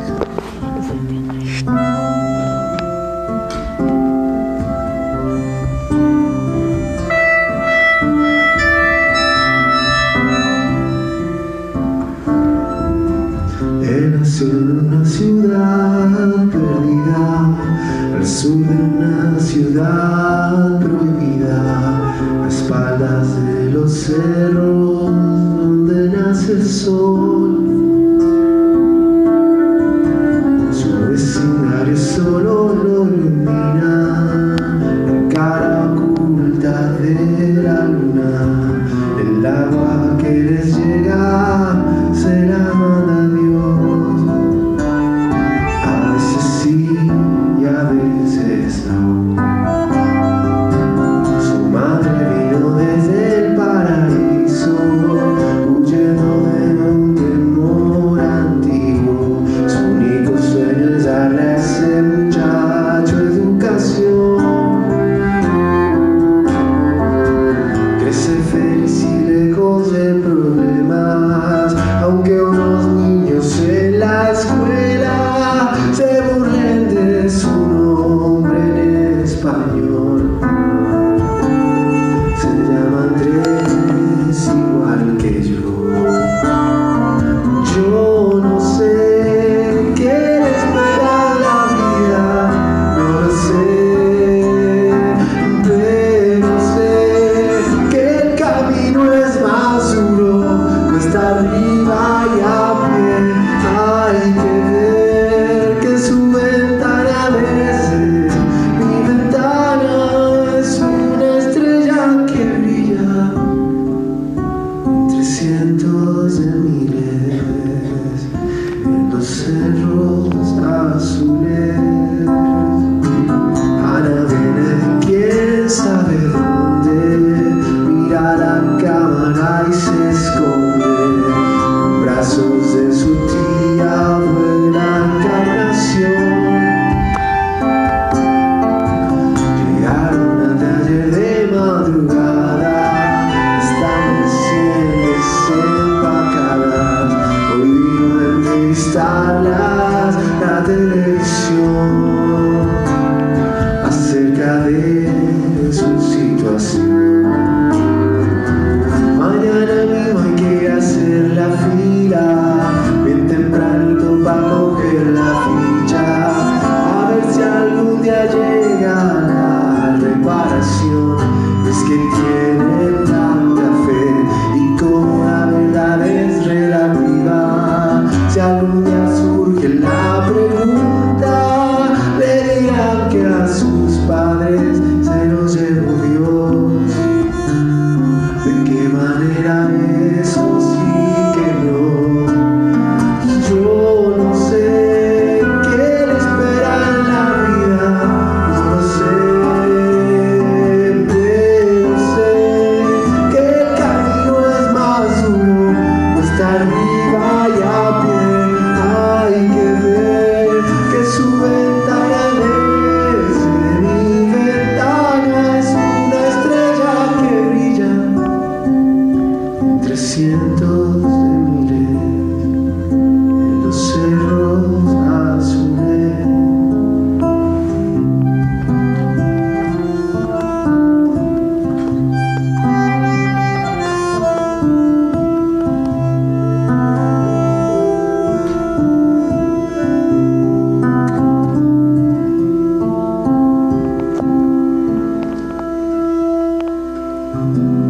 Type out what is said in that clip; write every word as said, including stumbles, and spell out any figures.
Él nació en una ciudad perdida, al sur de una ciudad prohibida, a espaldas de los cerros donde nace el sol. Su vecindario solo lo ilumina la cara oculta de la luna. El agua que les llega se la manda Dios, a veces sí y a veces no. Su madre vino desde el paraíso, huyendo de un temor antiguo. Su único sueño es darle a ese muchacho educación. Crece feliz y lejos de problemas, aunque unos niños en la escuela se burlen de su nombre en español. Se llama Andrés igual que yo. Yo no sé qué le espera la vida, no lo sé, pero sé que el camino es más duro, cuesta arriba y a pie. Hay que ver que su ventana desde mi ventana es una estrella que brilla entre cientos de miles en los cerros azules. Ana viene de quién sabe dónde, mira la cámara y se esconde en brazos de su tía, fue la encarnación. Llegaron al taller de madrugada, están recién desempacadas. Hoy vino a entrevistarlas la televisión acerca de su situación. Mañana mismo hay que hacer la fila, bien tempranito para coger la ficha, a ver si algún día llega la reparación. Es que tiene tanta fe y como la verdad es relativa, si algún día surge la pregunta, le dirán que a sus padres se los llevó Dios. ¿De qué manera? Eso sí que no. Yo no sé qué le espera en la vida, no lo sé, pero sé que el camino es más duro, cuesta arriba y a pie. Hay que ver que su ventana desde mi ventana es una estrella que brilla entre cientos de miles en los cerros azules. Mm-hmm.